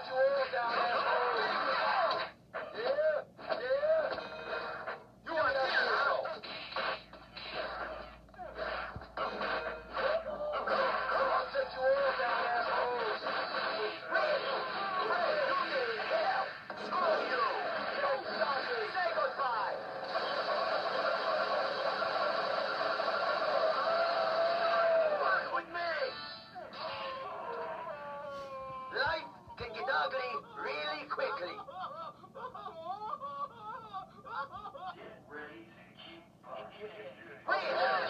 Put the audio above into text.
you all down, asshole. Yeah. You want that asshole. I'll set you all down, assholes. Red, you get in hell. Screw you. Don't stop me. Say goodbye. Work with me. Life can get ugly really quickly. Get ready to keep